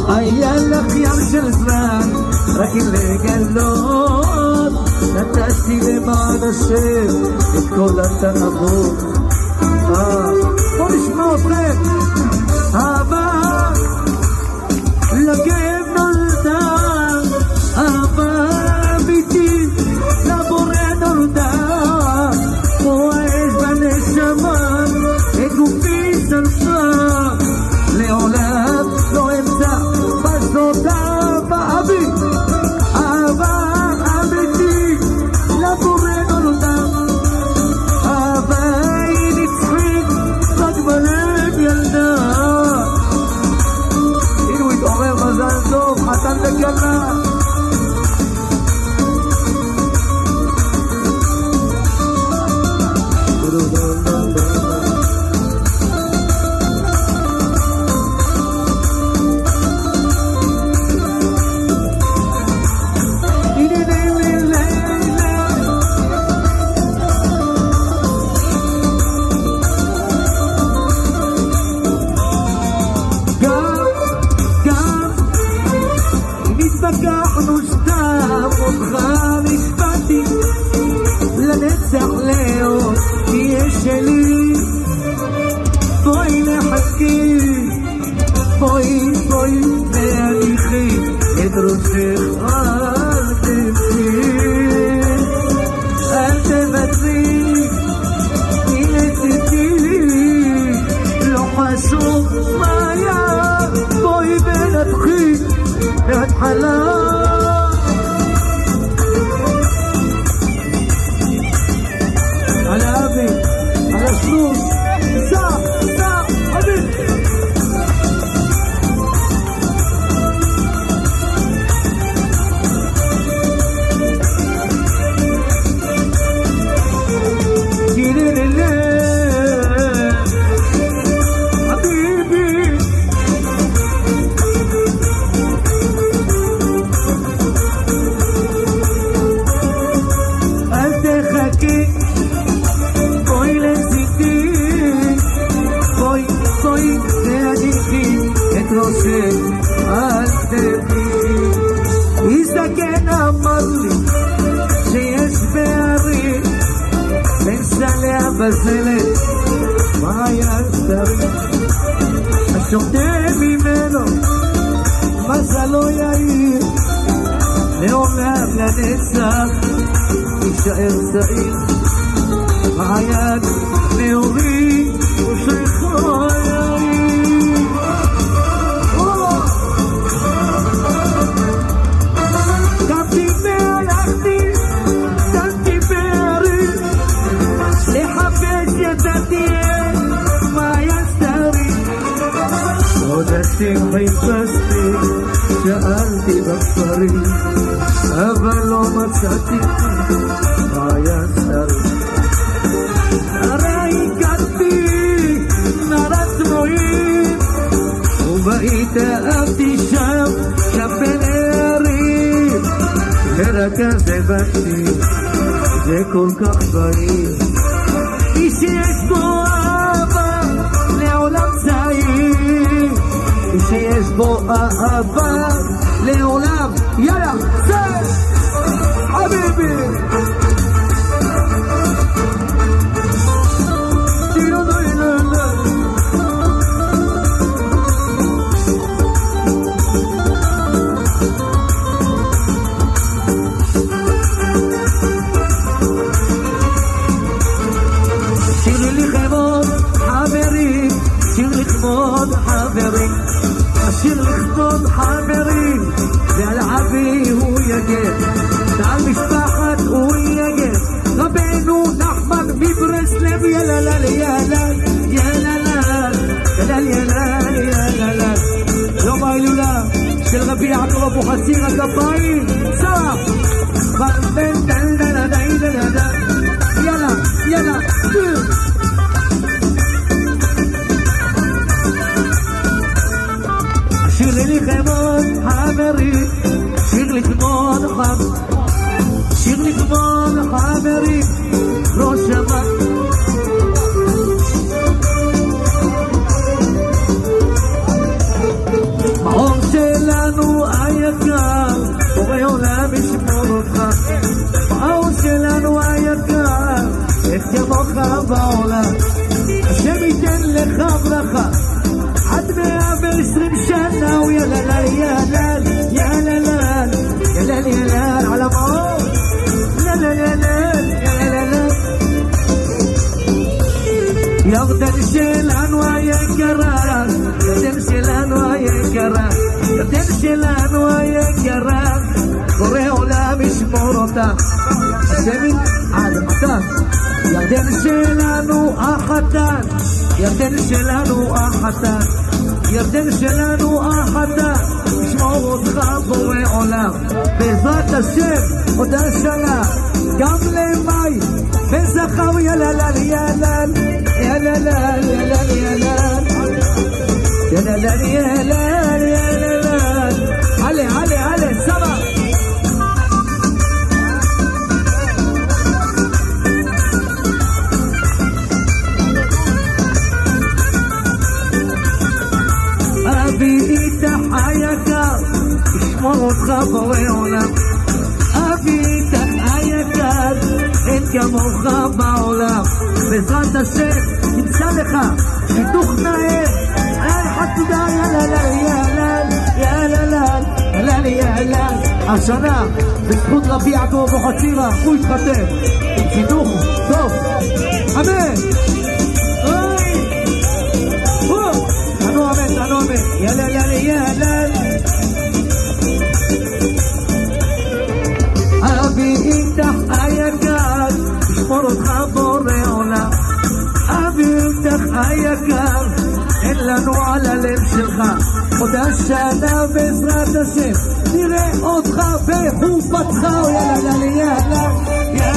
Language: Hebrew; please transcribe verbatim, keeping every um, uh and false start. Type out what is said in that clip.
היה לך ים של זמן רק לגלות, נתתי למען השם את כל התאוות. בוא נשמע אתכם. אהבה לכאב נולדה, אהבה אמיתית לבורא נולדה, כמו האש בנשמה את גופי שרפה, לעולם לא אמצא בזאת אהבה אבי, אהבה אמיתית לבורא נולדה, אהבה היא נצחית רק בלב ילדה. הנה התעורר מזל טוב, חתן וכלה. התווכחנו סתם, אותך נשבעתי לנצח לאור תהיה שלי. בואי נחכי, בואי בואי להניחי את ראשך, אל תמשיך, אל תוותרי, תהי לצידי, לא חשוב מה היה, בואי ונתחיל מההתחלה. על האבי, על הסלוש, סע, סע, אבי. גילי לילה חביבי, אל תחכי, בואי לצידי, בואי בואי להניחי את ראשך, אל תבכי. יזדקן אמר לי שיש פערים בין סלי הבזלת מעיין סתרים, השותה ממנו מזלו יאיר, לעולם לנצח יישאר צעיר. מעיין נאורי ושריכו יאיר, קמתי והלכתי, דלתי בהרים, לחפש יצאתי את מעיין סתרים. עודתי וחיפשתי, שאלתי בכפרים, אבל לא מצאתי מעיין סתרים. הרי הכרתי נרת רועים, ובהתאהבתי שם, שם בין הערים, ורק אז הבנתי, זה כל כך בעיר, איש שיש בו אהבה לעולם צעיר, איש שיש בו אהבה לעולם. יאללה, זה חביבי. שיר לכבוד חברים, שיר לכבוד חברים, השיר לכבוד חברים, ועל אבי הוא יגן, ועל משפחת הוא יגן, רבנו נחמן מברסלב. יללה יללה יללה יללה יללה, יום ההילולה של רבי יעקב אבוחצירא, הכפיים סע חרבן דלדלה דלדלה. יאללה יאללה שיר לי לכבוד חברים, שיר לכבוד חברים, שיר לכבוד חברים, ראש המה מעור של אותך האור שלנו היקר, איך כמוך בעולם. השם ייתן לך ברכה עד מאה ועשרים שנה, ויאללה יאללה יאללה יאללה יאללה על המאור, יאללה יאללה יאללה. ירדן שלנו היקרה, ירדן שלנו היקרה, ירדן שלנו היקרה, בורא עולם ישמור אותה השם עד מתי. ירדן שלנו החתן, ירדן שלנו החתן, ירדן שלנו החתן, ישמור אותך בורא עולם בעזרת השם. עוד השנה גם למאי וזכר, יאללה יאללה יאללה יאללה יאללה יאללה יאללה. עלה עלה עלה סבא אבי איתך היקר, ישמור אותך בורא עולם. אבי איתך היקר, אין כמוך בעולם. בעזרת השם תמצא לך שיתוך נאה על חתודה, יאללה יאללה יאללה יאללה יאללה. השנה בזכות רבי יעקב אבוחצירא הוא התחתן עם שיתוך טוב, אמן. יאללה יאללה יאללה. אבי איתך היקר, ישמור אותך בורא עולם. אבי איתך היקר, אין לנו על הלב שלך. עוד השנה בעזרת השם נראה אותך בחופתך, יאללה יאללה יאללה